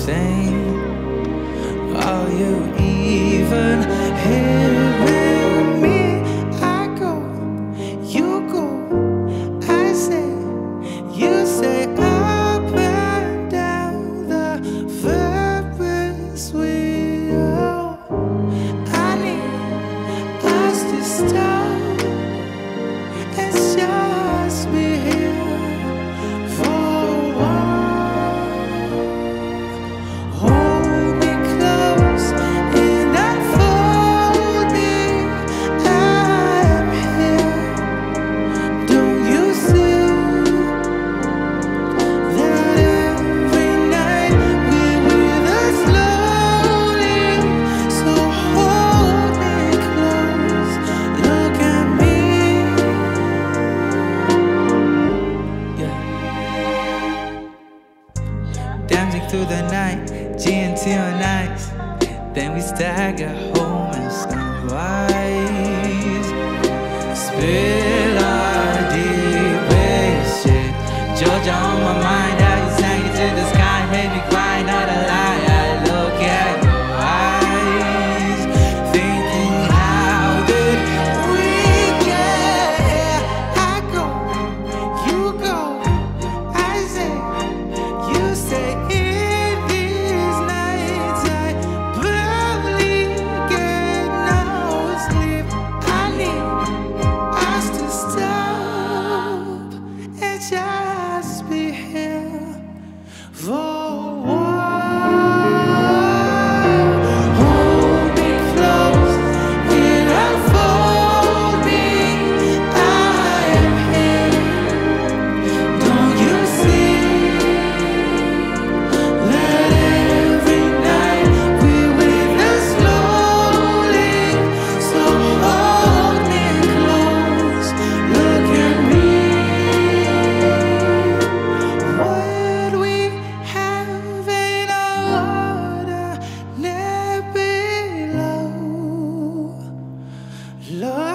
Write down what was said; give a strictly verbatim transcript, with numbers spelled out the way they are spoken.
thing. Are you even hearing me? I go, you go, I say, you say, up and down the ferris wheel. I need us to stop and just be here for a while. Hold me close and unfold me. I am here. Don't you see that every night we're with us slowly? So hold me close, look at me. Yeah. Dancing through the night, G and T on ice. Then we stagger home and sunrise. Spill our deepest shit. Georgia on my mind, how you sang it to the sky, made me cry, not a lie. I look at your eyes, thinking how did we get here? I go, you go, I say, you say, in these nights I barely get no sleep. I need us to stop and just be here for a while. Hold me close and unfold me. I am here. Don't you see that every night we witness slowly? So hold me close, look at me. What we have ain't order, never below. Lord,